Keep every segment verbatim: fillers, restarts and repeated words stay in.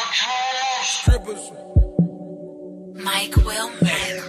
Strippers. Mike Wilmer.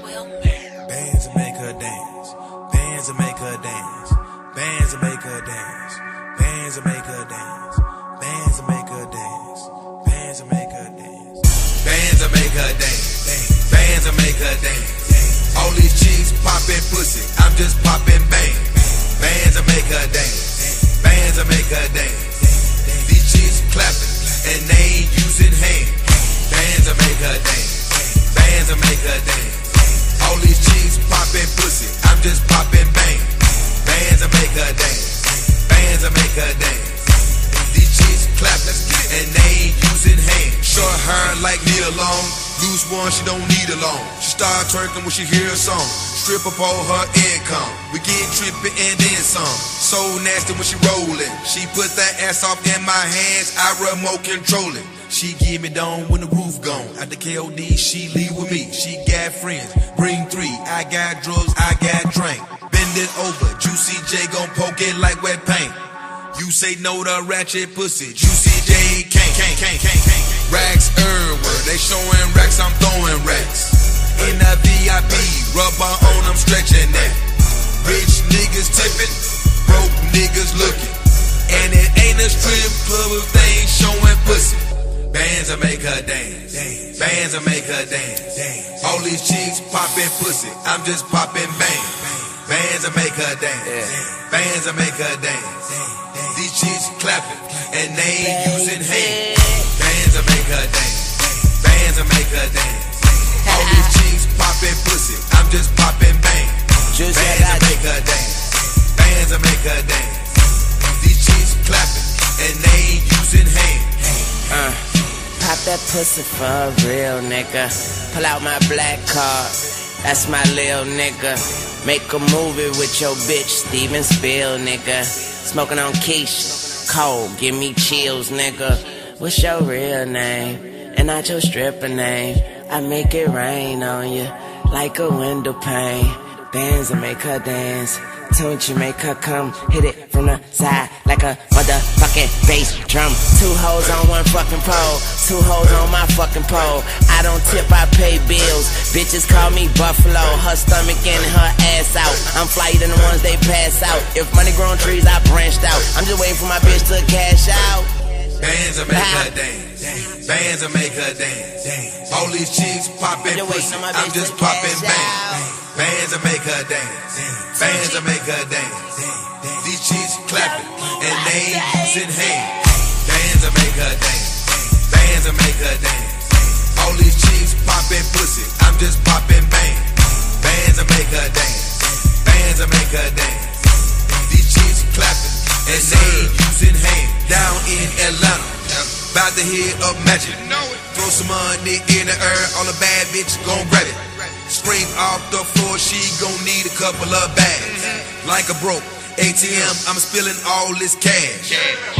Bands that make her dance. Bands that make her dance. Bands that make her dance. Bands that make her dance. Bands that make her dance. Bands that make her dance. Bands that make her dance. Bands that make her dance. All these chicks poppin' pussy, I'm just poppin' bang. Bands that make her dance. Bands that make her dance. These chicks clappin' and they ain't using hands. Bands that make her dance. Bands that make her dance. All these chicks poppin' pussy, I'm just poppin' bang. Bands that make her dance. Bands that make her dance. These chicks clappin' and they ain't using hands. Short hair like Neil Long. Loose one, she don't need a loan. She start twerking when she hear a song. Stripper for her income. We get trippin' and then some. So nasty when she rollin'. She put that ass off in my hands, I remote control it. She give me down when the roof gone. At the K O D, she leave with me. She got friends, bring three. I got drugs, I got drink. Bend it over, Juicy J gon' poke it like wet paint. You say no to ratchet pussy, Juicy J can't, can't, can't, can't, can't. Racks everywhere, they showing racks, I'm throwing racks. In the V I P, rubber on, I'm stretching that. Rich niggas tipping, broke niggas looking. And it ain't a strip club if they ain't showing pussy. Bands that make her dance. Bands that make her dance. All these chicks poppin' pussy, I'm just poppin' bang. Bands that make her dance. Bands that make her dance. These chicks clappin' and they ain't using hands. Bands that make her dance. Bands that make her dance. All these chicks poppin' pussy, I'm just poppin' bang. Bands that make her dance. Bands that make her dance. These chicks clappin' and they ain't using hands. Uh, pop that pussy for a real nigga. Pull out my black card, that's my lil nigga. Make a movie with your bitch, Steven Spiel, nigga. Smoking on Keisha, cold, give me chills, nigga. What's your real name? And not your stripper name. I make it rain on you like a window pane. Bands that make her dance. Don't you make her come, hit it from the side like a motherfucking bass drum. Two hoes on one fucking pole, two hoes on my fucking pole. I don't tip, I pay bills. Bitches call me Buffalo, her stomach and her ass out. I'm flyer than the ones they pass out. If money grown trees, I branched out. I'm just waiting for my bitch to cash out. Bands that make her dance. Bands that make her dance. All these chicks poppin' pussy, I'm just poppin' bang. Bands that make her dance. Bands that make her dance. These chicks clappin' and they ain't using hands. Bands that make her dance. Bands that make her dance. All these chicks poppin' pussy, I'm just poppin' bang. Bands that make her dance. Bands that make her dance. These chicks clappin' and they ain't using hands. Down in Atlanta, bout to hit up Magic. Throw some money in the air, all the bad bitches gon' grab it. Scream off the floor, she gon' need a couple of bags. Like a broke A T M, I'm spilling all this cash.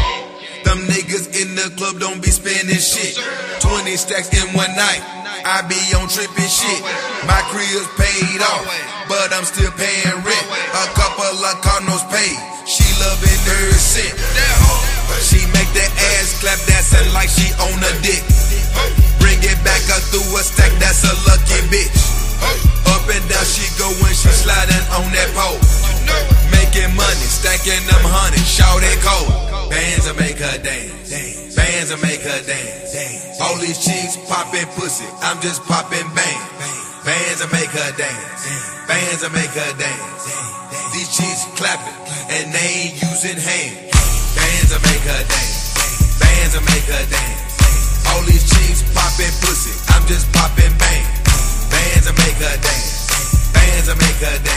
Them niggas in the club don't be spending shit. Twenty stacks in one night, I be on trippin' shit. My crib's paid off, but I'm still paying rent. A couple of condos paid, she loving her cent. She make that ass clap, dancing like she on a dick. Bring it back up through a stack, that's a lucky bitch. Up and down she go when she sliding on that pole. Making money, stacking them honey, shout it cold. Bands that make her dance. Bands that make her dance. All these chicks poppin' pussy, I'm just poppin' bang. Bands that make her dance. Bands that make her dance. These chicks clappin' and they ain't using hands. Bands that make her dance. Bands that make her dance. All these chicks poppin' pussy, I'm just poppin' bang. Bands that make her dance. Bands that make her dance.